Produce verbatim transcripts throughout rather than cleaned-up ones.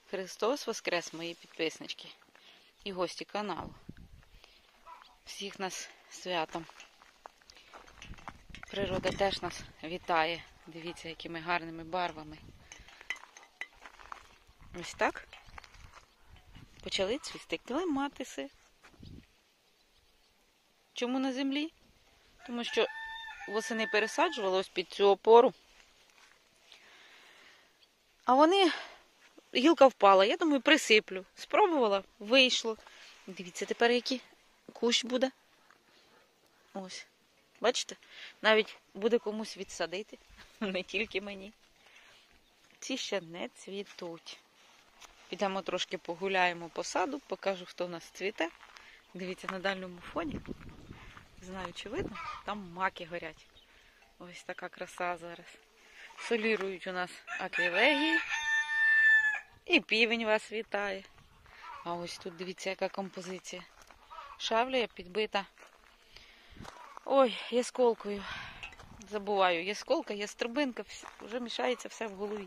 Христос воскрес, мої підписнички і гості каналу. Всіх нас святом. Природа теж нас вітає. Дивіться, якими гарними барвами. Ось так почали цвісти клематиси. Чому на землі? Тому що восени пересаджували ось під цю опору. А вони, гілка впала, я думаю, присиплю. Спробувала, вийшло. Дивіться, тепер який кущ буде. Ось. Бачите? Навіть буде комусь відсадити. Не тільки мені. Ці ще не цвітуть. Підемо трошки погуляємо по саду, покажу, хто в нас цвіте. Дивіться, на дальньому фоні. Не знаю, чи видно, там маки горять. Ось така краса зараз. Солірують у нас аквілегії. І півень вас вітає. А ось тут, дивіться, яка композиція. Шавлія підбита. Ой, ясколкою. Забуваю, ясколка, яструбинка. Вже мішається все в голові.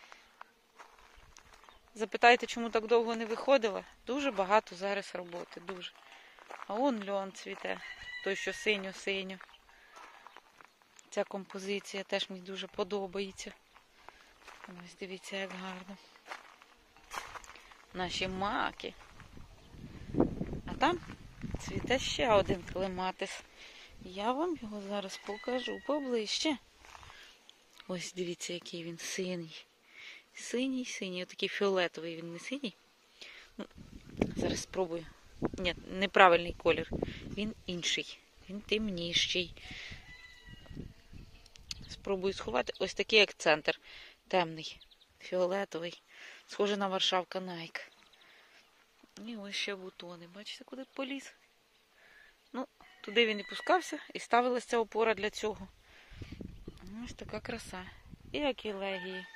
Запитайте, чому так довго не виходила? Дуже багато зараз роботи, дуже. А он льон цвіте. Той, що синьо-синьо. Ця композиція теж мені дуже подобається. Ось дивіться, як гарно. Наші маки. А там цвіте ще один клематис. Я вам його зараз покажу поближче. Ось дивіться, який він синій. Синій, синій. Отакий фіолетовий, він не синій. Ну, зараз спробую. Ні, неправильний колір. Він інший. Він темніший. Спробую сховати. Ось такий, як центр. Темний. Фіолетовий. Схоже на Варшавка Найк. І ось ще бутони. Бачите, куди поліз? Ну, туди він і пускався. І ставилася ця опора для цього. Ось така краса. І аквілегії.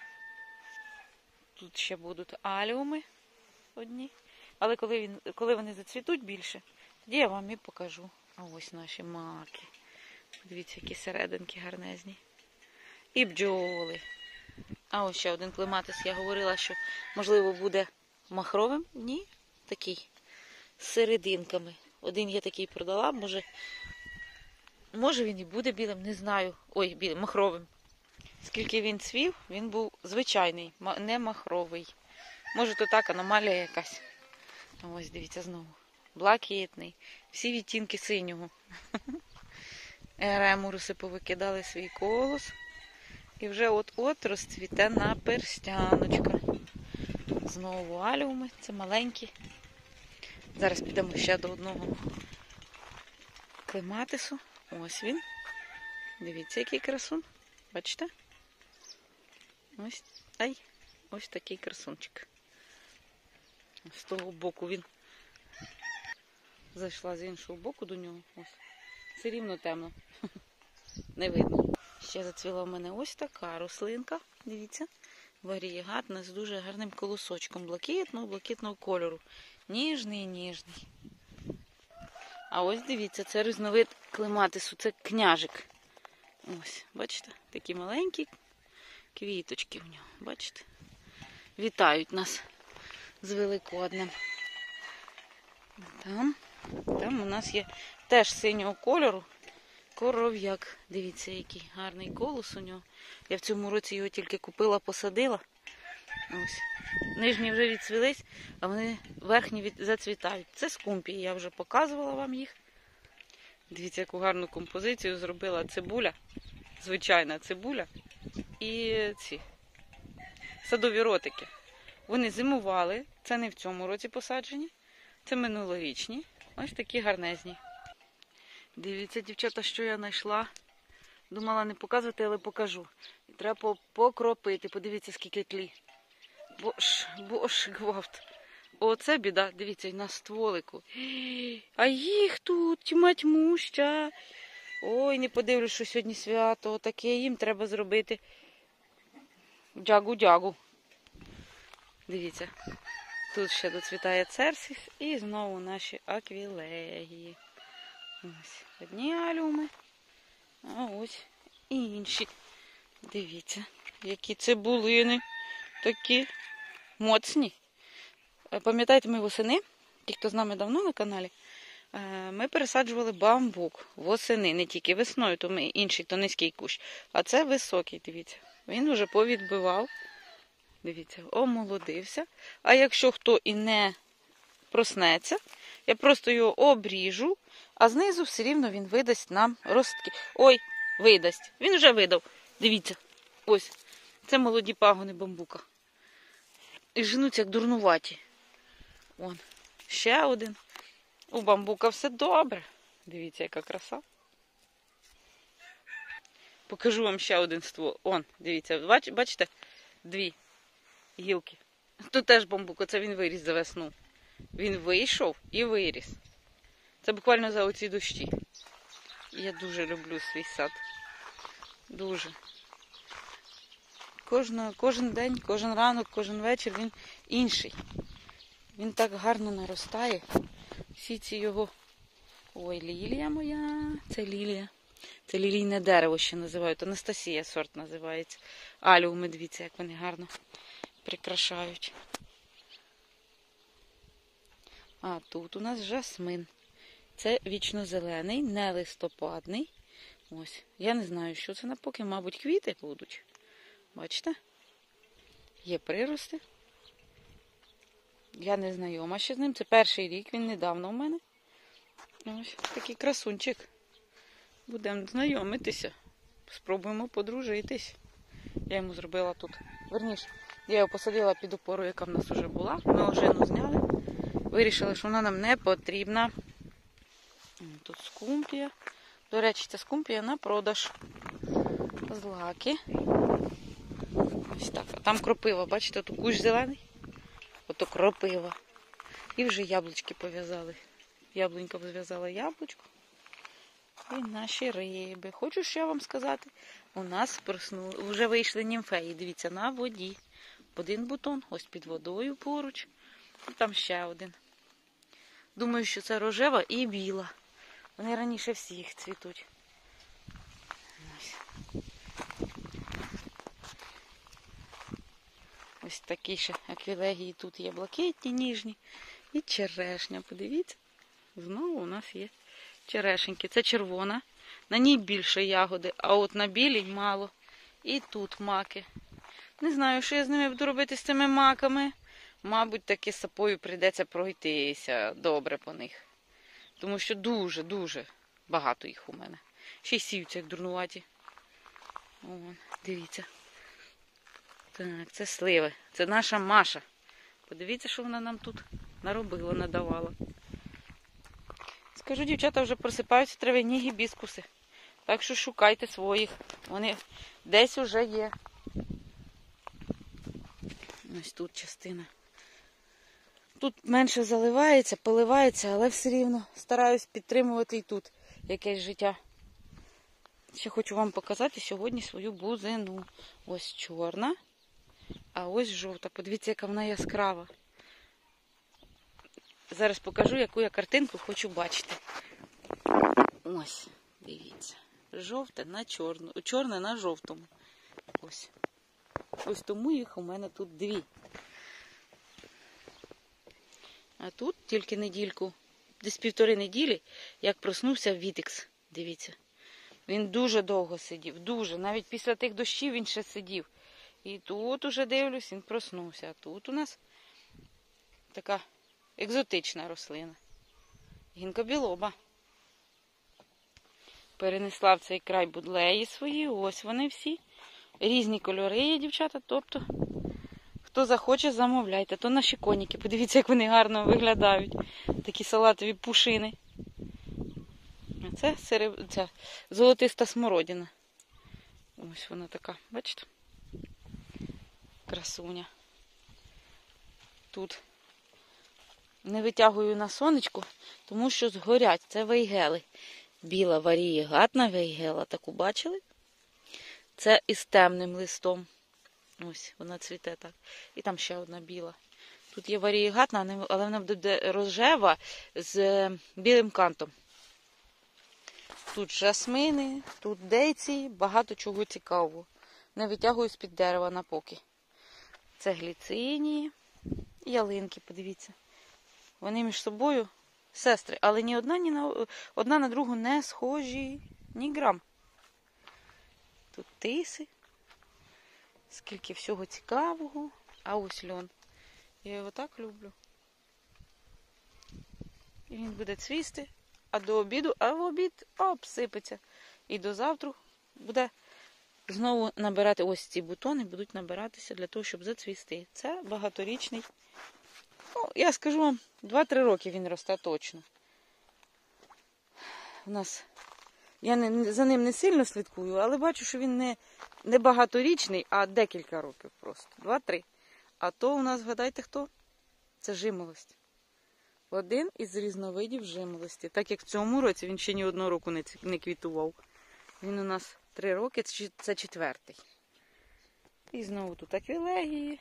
Тут ще будуть аліуми одні. Але коли, він, коли вони зацвітуть більше, тоді я вам і покажу. А ось наші маки. Дивіться, які серединки гарнезні. І бджоли. А ось ще один клематис. Я говорила, що, можливо, буде махровим. Ні, такий. З серединками. Один я такий продала, може, може він і буде білим, не знаю. Ой, білим, махровим. Скільки він цвів, він був звичайний, не махровий. Може, то так, аномалія якась. Ось, дивіться, знову. Блакитний. Всі відтінки синього. Еремуруси повикидали свій колос. І вже от-от розцвіте наперстяночка. Знову аліуми. Це маленькі. Зараз підемо ще до одного клематису. Ось він. Дивіться, який красун. Бачите? Ось, ай, ось такий красунчик. З того боку він. Зайшла з іншого боку до нього. Ось. Все рівно темно. Не видно. Ще зацвіла в мене ось така рослинка. Дивіться. Варієгатна з дуже гарним колосочком. Блакитного, блакитного кольору. Ніжний, ніжний. А ось дивіться, це різновид клематису. Це княжик. Ось, бачите? Такі маленькі квіточки в нього. Бачите? Вітають нас з Великоднем. Там, там у нас є теж синього кольору коров'як. Дивіться, який гарний колос у нього. Я в цьому році його тільки купила, посадила. Ось. Нижні вже відцвілись, а вони верхні від... зацвітають. Це скумпії, я вже показувала вам їх. Дивіться, яку гарну композицію зробила цибуля. Звичайна цибуля. І ці садові ротики. Вони зимували. Це не в цьому році посаджені. Це минулорічні. Ось такі гарнезні. Дивіться, дівчата, що я знайшла. Думала не показувати, але покажу. Треба покропити. Подивіться, скільки тлі. Бож, бож, гвалт. Оце біда. Дивіться, і на стволику. А їх тут тьма-тьмуща. Ой, не подивлюсь, що сьогодні свято. Таке їм треба зробити. Дягу-дягу. Дивіться. Тут ще доцвітає церсис і знову наші аквілегії. Ось одні алюми, а ось і інші. Дивіться, які цибулини такі моцні. Пам'ятаєте, ми восени, ті, хто з нами давно на каналі, ми пересаджували бамбук восени, не тільки весною, то ми інший, то низький кущ. А це високий, дивіться. Він вже повідбивав, дивіться, омолодився. А якщо хто і не проснеться, я просто його обріжу, а знизу все рівно він видасть нам ростки. Ой, видасть. Він вже видав. Дивіться, ось. Це молоді пагони бамбука. І женуться як дурнуваті. Вон, ще один. У бамбука все добре. Дивіться, яка краса. Покажу вам ще один ствол. Он, дивіться, бач, бачите? Дві гілки. Тут теж бамбук, оце він виріс за весну. Він вийшов і виріс. Це буквально за оці дощі. Я дуже люблю свій сад. Дуже. Кожна, кожен день, кожен ранок, кожен вечір він інший. Він так гарно наростає. Всі ці його... Ой, лілія моя. Це лілія. Це лілійне дерево ще називають. Анастасія сорт називається. Аліуми, дивіться, як вони гарно прикрашають. А тут у нас жасмин. Це вічно-зелений, не листопадний. Ось. Я не знаю, що це напоки. Мабуть, квіти будуть. Бачите? Є прирости. Я не знайома ще з ним. Це перший рік, він недавно у мене. Ось такий красунчик. Будемо знайомитися. Спробуємо подружитись. Я йому зробила тут. Верніше, я його посадила під опору, яка в нас вже була. Ми ожину зняли. Вирішили, що вона нам не потрібна. Тут скумпія. До речі, ця скумпія на продаж. Злаки. Ось так. А там кропива, бачите, тут кущ зелений. Ото кропива. І вже яблучки пов'язали. Яблунька зв'язала яблучко. І наші риби. Хочу ще вам сказати, у нас проснули, вже вийшли німфеї, дивіться, на воді. Один бутон, ось під водою поруч. І там ще один. Думаю, що це рожева і біла. Вони раніше всіх цвітуть. Ось. Ось такі ще аквілегії тут є блакитні, ніжні. І черешня, подивіться. Знову у нас є черешеньки. Це червона. На ній більше ягоди, а от на білій мало. І тут маки. Не знаю, що я з ними буду робити, з цими маками. Мабуть, таки сапою прийдеться пройтися добре по них. Тому що дуже-дуже багато їх у мене. Ще й сіються, як дурнуваті. О, дивіться. Так, це сливи. Це наша Маша. Подивіться, що вона нам тут наробила, надавала. Скажу, дівчата вже просипаються трав'яні гібіскуси. Так що шукайте своїх. Вони десь уже є. Ось тут частина. Тут менше заливається, поливається, але все рівно стараюсь підтримувати і тут якесь життя. Ще хочу вам показати сьогодні свою бузину. Ось чорна, а ось жовта. Подивіться, яка вона яскрава. Зараз покажу, яку я картинку хочу бачити. Ось, дивіться. Жовте на чорну, чорне на жовтому. Ось. Ось тому їх у мене тут дві. А тут тільки недільку, десь півтори неділі, як проснувся Вітекс. Дивіться. Він дуже довго сидів, дуже. Навіть після тих дощів він ще сидів. І тут уже дивлюсь, він проснувся. А тут у нас така екзотична рослина. Гінкобілоба. Перенесла в цей край будлеї свої. Ось вони всі. Різні кольори є, дівчата. Тобто, хто захоче, замовляйте. То наші коніки. Подивіться, як вони гарно виглядають. Такі салатові пушини. А це, сереб... це золотиста смородина. Ось вона така, бачите? Красуня. Тут не витягую на сонечко, тому що згорять. Це вейгели. Біла варієгатна вейгела. Таку бачили? Це із темним листом. Ось, вона цвіте так. І там ще одна біла. Тут є варієгатна, але вона буде рожева з білим кантом. Тут жасмини, тут дейці, багато чого цікавого. Не витягую з-під дерева напоки. Це гліцинії. І ялинки, подивіться. Вони між собою сестри, але ні одна, ні на одна на другу не схожі, ні грам. Тут тиси. Скільки всього цікавого. А ось льон. Я його так люблю. І він буде цвісти, а до обіду, а в обід обсипеться. І до завтра буде знову набирати, ось ці бутони будуть набиратися для того, щоб зацвісти. Це багаторічний. Ну, я скажу вам, два-три роки він росте точно. У нас, я не, за ним не сильно слідкую, але бачу, що він не, не багаторічний, а декілька років просто. Два-три. А то у нас, гадайте хто? Це жимолость. Один із різновидів жимолості. Так як в цьому році він ще ні одного року не, не квітував. Він у нас три роки, це четвертий. І знову тут аквілегії.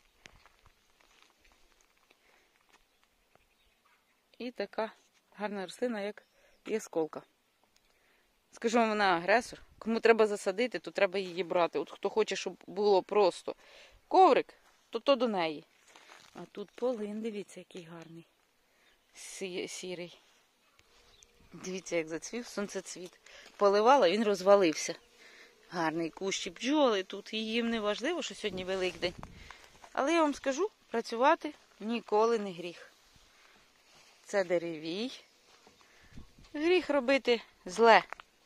І така гарна рослина, як ясколка. Скажу вам, вона агресор. Кому треба засадити, то треба її брати. От хто хоче, щоб було просто коврик, то то до неї. А тут полин, дивіться, який гарний. Сі, сірий. Дивіться, як зацвів сонцецвіт. Поливала, він розвалився. Гарний кущі бджоли тут. І їм не важливо, що сьогодні Великдень. Але я вам скажу, працювати ніколи не гріх. Це деревій. Гріх робити зле.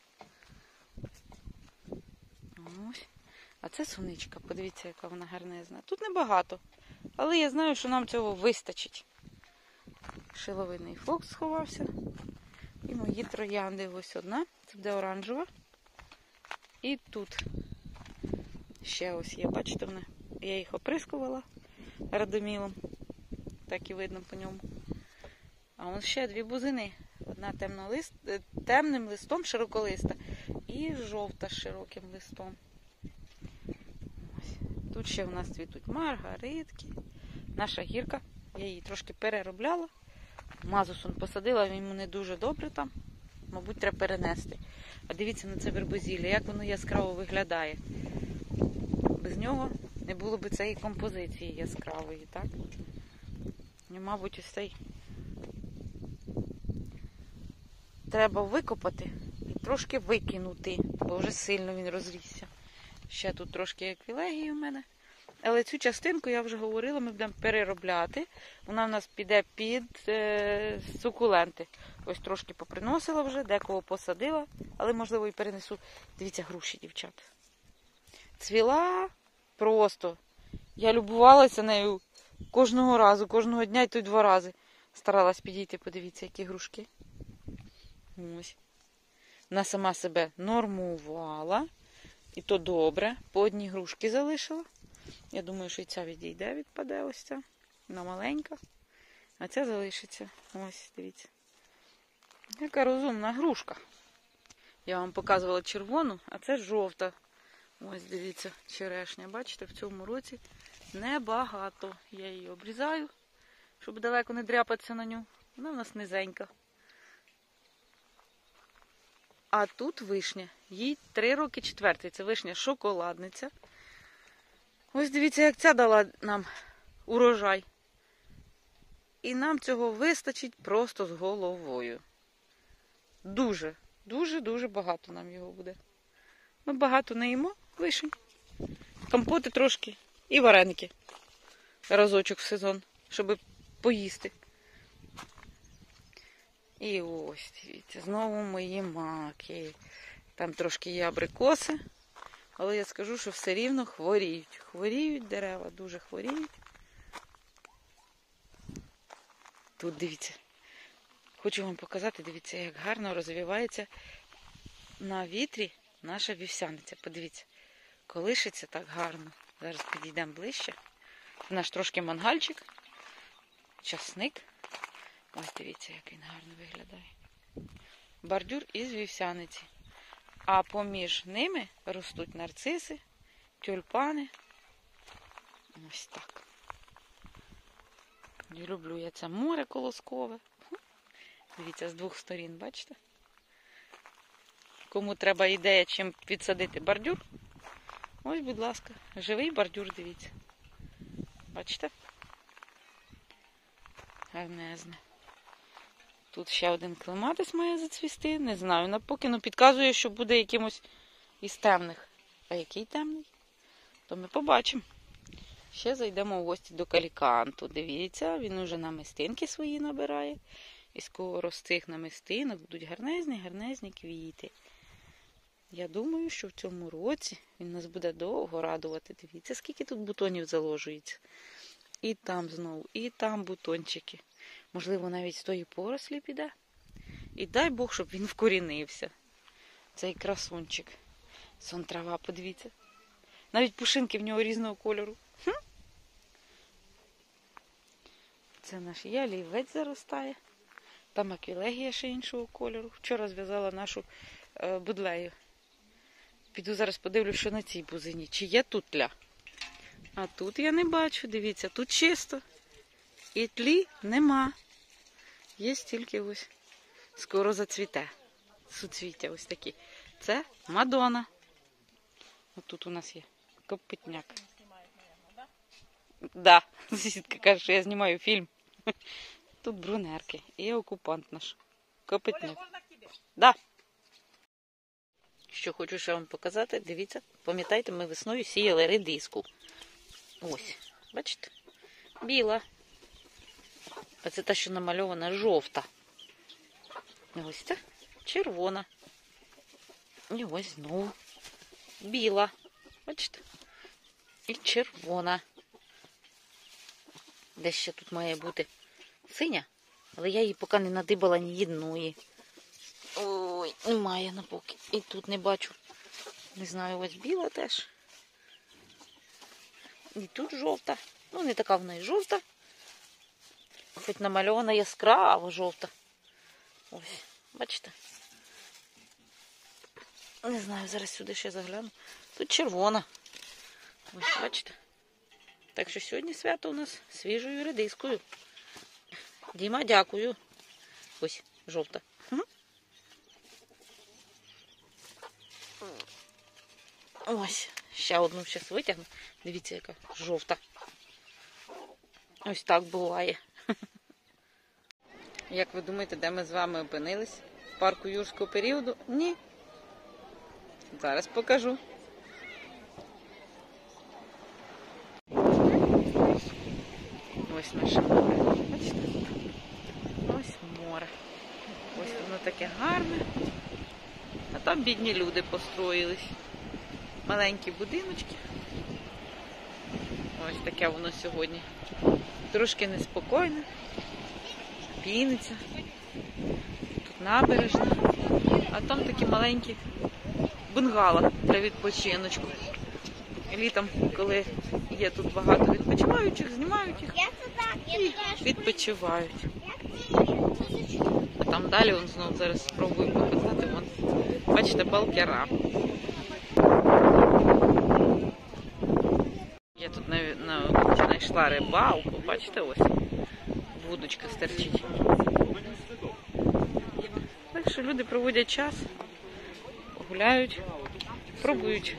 Ось. А це суничка. Подивіться, яка вона гарнезна. Тут небагато. Але я знаю, що нам цього вистачить. Шиловидний флокс сховався. І мої троянди. Ось одна. Це буде оранжева. І тут ще ось є. Бачите, вона. Я їх оприскувала радомілом. Так і видно по ньому. А ось ще дві бузини. Одна темнолист, темним листом, широколиста. І жовта з широким листом. Ось. Тут ще у нас цвітуть маргаритки. Наша гірка. Я її трошки переробляла. Мазусон посадила, він мене дуже добре там. Мабуть, треба перенести. А дивіться на це вербозілля, як воно яскраво виглядає. Без нього не було б цієї композиції яскравої, так? І, мабуть, ось цей треба викопати і трошки викинути, бо вже сильно він розрісся. Ще тут трошки аквілегії у мене. Але цю частинку, я вже говорила, ми будемо переробляти. Вона в нас піде під е, сукуленти. Ось трошки поприносила вже, декого посадила, але, можливо, і перенесу. Дивіться, груші, дівчата. Цвіла просто. Я любувалася нею кожного разу, кожного дня, і то й два рази. Старалась підійти, подивіться, які грушки. Ось. Вона сама себе нормувала. І то добре. По одній грушки залишила. Я думаю, що і ця відійде, відпаде ось ця. Вона маленька. А ця залишиться. Ось, дивіться. Яка розумна грушка. Я вам показувала червону, а це жовта. Ось, дивіться, черешня. Бачите, в цьому році небагато. Я її обрізаю, щоб далеко не дряпатися на ню. Вона в нас низенька. А тут вишня. Їй три роки четвертий. Це вишня шоколадниця. Ось дивіться, як ця дала нам урожай. І нам цього вистачить просто з головою. Дуже, дуже-дуже багато нам його буде. Ми багато не їмо вишень. Компоти трошки і вареники. Разочок в сезон, щоб поїсти. І ось, дивіться, знову мої маки. Там трошки є абрикоси. Але я скажу, що все рівно хворіють. Хворіють дерева, дуже хворіють. Тут, дивіться, хочу вам показати, дивіться, як гарно розвивається на вітрі наша вівсяниця. Подивіться, колишиться так гарно. Зараз підійдемо ближче. Це наш трошки мангальчик, часник. Ось дивіться, як він гарно виглядає. Бордюр із вівсяниці. А поміж ними ростуть нарциси, тюльпани. Ось так. І люблю я це море колоскове. Дивіться, з двох сторін, бачите? Кому треба ідея, чим підсадити бордюр, ось, будь ласка, живий бордюр, дивіться. Бачите? Гарнезне. Тут ще один клематис має зацвісти. Не знаю, на поки, ну підказує, що буде якимось із темних. А який темний? То ми побачимо. Ще зайдемо в гості до каліканту. Дивіться, він уже намистинки свої набирає. І скоро з цих намистинок будуть гарнезні, гарнезні квіти. Я думаю, що в цьому році він нас буде довго радувати. Дивіться, скільки тут бутонів заложується. І там знову, і там бутончики. Можливо, навіть з тої порослі піде. І дай Бог, щоб він вкорінився. Цей красунчик. Сон трава, подивіться. Навіть пушинки в нього різного кольору. Хм? Це наш ялівець заростає. Там аквілегія ще іншого кольору. Вчора зв'язала нашу е, будлею. Піду зараз подивлюсь, що на цій бузині. Чи є тут тля? А тут я не бачу, дивіться, тут чисто. І тлі нема. Є тільки ось. Скоро зацвіте. Суцвіття ось такі. Це Мадонна. Ось тут у нас є копитняк. Да, сусідка каже, що я знімаю фільм. Тут брунерки і окупант наш. Копитняк. Да. Що хочу ще вам показати, дивіться, пам'ятаєте, ми весною сіяли редиску. Ось, бачите? Біла. А це та, що намальована, жовта. І ось це червона. І ось знову біла. Бачите? І червона. Десь ще тут має бути синя, але я її поки не надибала ні одної. Ой, немає на поки. І тут не бачу. Не знаю, ось біла теж. І тут жовта. Ну, не така вона і жовта. Хоч намальована яскраво жовта. Ось, бачите? Не знаю, зараз сюди ще загляну. Тут червона. Ось, бачите? Так що сьогодні свято у нас свіжою редискою. Діма, дякую. Ось, жовта. Ось, ще одну зараз витягну. Дивіться, яка жовта. Ось так буває. Як ви думаєте, де ми з вами опинились? В парку юрського періоду? Ні. Зараз покажу. Ось наше море. Бачите? Ось море. Ось воно таке гарне. А там бідні люди построїлись. Маленькі будиночки. Ось таке воно сьогодні. Трошки неспокійне. Піниться. Тут набережна. А там такі маленькі бунгало для відпочиночку. Літом, коли є тут багато відпочиваючих, знімають їх і відпочивають. А там далі, он знову зараз спробую показати, вон, бачите, балкера. Я тут знайшла рибалку, бачите, ось, вудочка стерчить. Так що люди проводять час, гуляють, пробують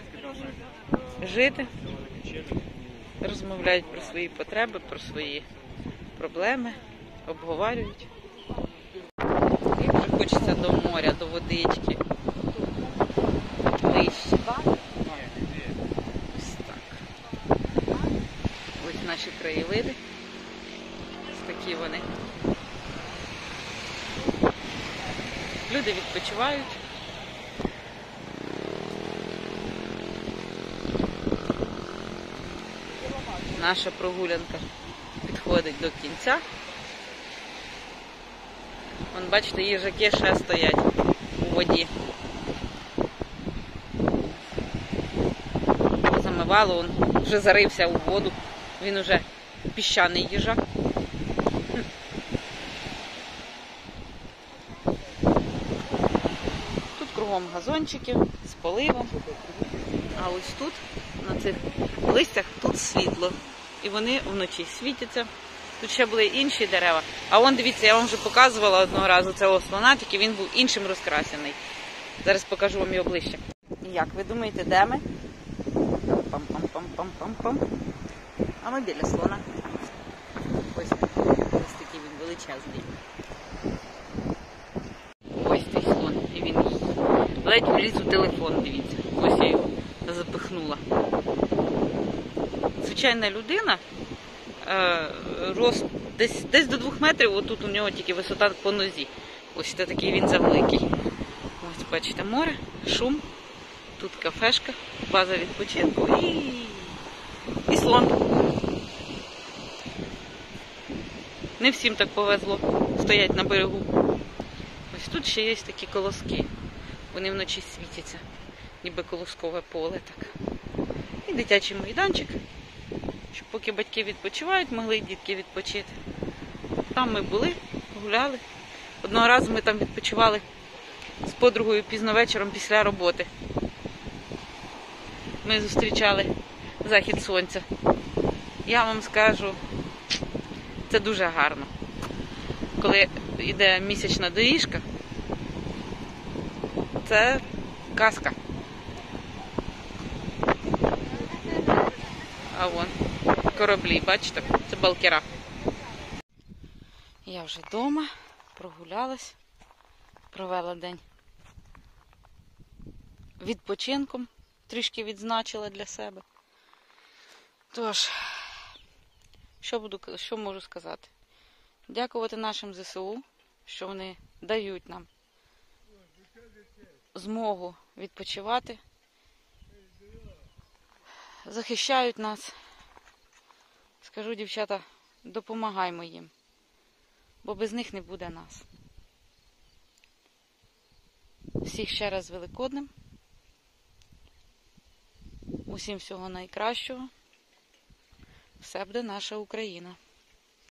жити, розмовляють про свої потреби, про свої проблеми, обговорюють. Як вже хочеться до моря, до водички, ближче. Ось так. Ось наші краєвиди. Ось такі вони. Люди відпочивають. Наша прогулянка підходить до кінця. Вон, бачите, їжаки ще стоять у воді. Замивало, він вже зарився у воду. Він уже піщаний їжак. Тут кругом газончики з поливом. А ось тут, на цих листях, тут світло. І вони вночі світяться. Тут ще були інші дерева. А вон, дивіться, я вам вже показувала одного разу цього слона, тільки він був іншим розкрасений. Зараз покажу вам його ближче. Як ви думаєте, де ми? Пам-пам-пам-пам-пам-пам. А ми біля слона. Ось, ось такі величезний. Ось цей слон. І він ледь вліз у телефон, дивіться. Ось я його запихнула. Звичайна людина, е, рост десь, десь до двох метрів, отут у нього тільки висота по нозі. Ось це такий він завеликий. Ось бачите, море, шум, тут кафешка, база відпочинку і, і слон. Не всім так повезло, стоять на берегу. Ось тут ще є такі колоски. Вони вночі світяться, ніби колоскове поле. Так. І дитячий майданчик, щоб поки батьки відпочивають, могли й дітки відпочити. Там ми були, гуляли. Одного разу ми там відпочивали з подругою пізно вечором після роботи. Ми зустрічали захід сонця. Я вам скажу, це дуже гарно. Коли йде місячна доріжка, це казка. А вон кораблі, бачите? Це балкера. Я вже вдома, прогулялась, провела день відпочинком, трішки відзначила для себе. Тож, що буду, що можу сказати? Дякувати нашим зе се у, що вони дають нам змогу відпочивати, захищають нас. Скажу, дівчата, допомагаймо їм, бо без них не буде нас. Всіх ще раз з Великоднем. Усім всього найкращого. Все буде наша Україна.